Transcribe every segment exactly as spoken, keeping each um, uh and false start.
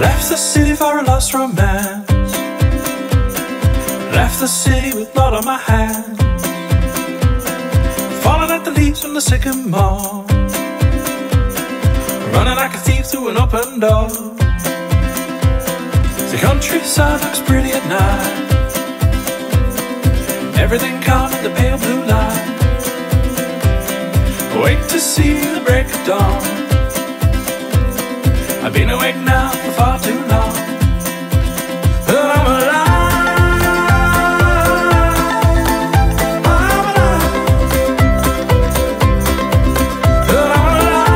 Left the city for a lost romance, left the city with blood on my hands, falling at the leaves from the sycamore, running like a thief through an open door. The countryside looks pretty at night, everything calm in the pale blue light. Wait to see the break of dawn. I've been awake now for far too long, but I'm alive. I'm alive. But I'm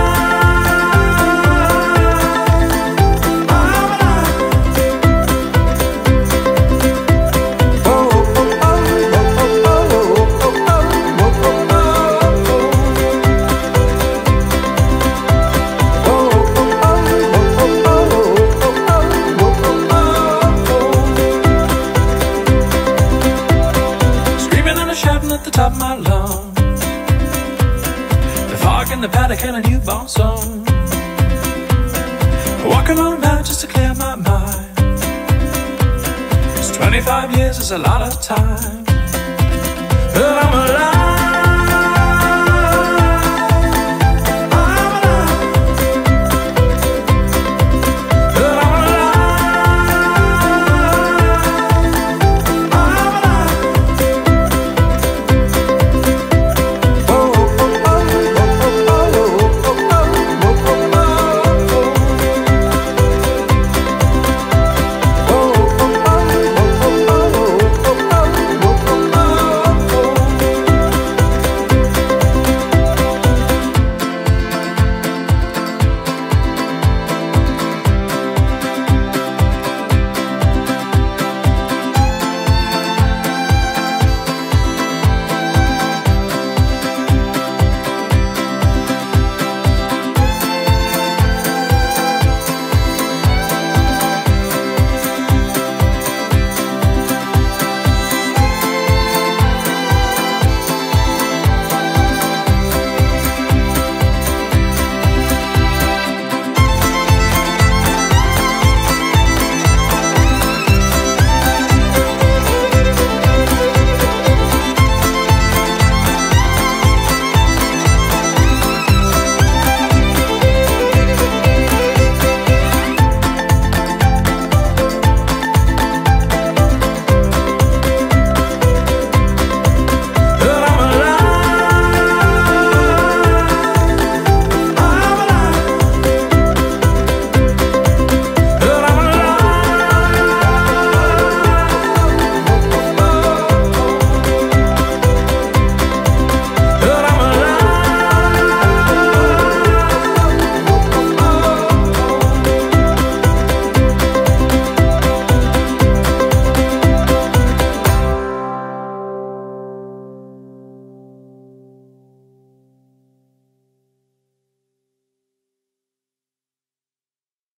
alive. I'm alive. Oh, oh, oh, oh, oh, oh, oh, oh, oh, oh. At the top of my lungs, the fog in the paddock and a newborn song, walking on out just to clear my mind. Cause twenty-five years is a lot of time, but I'm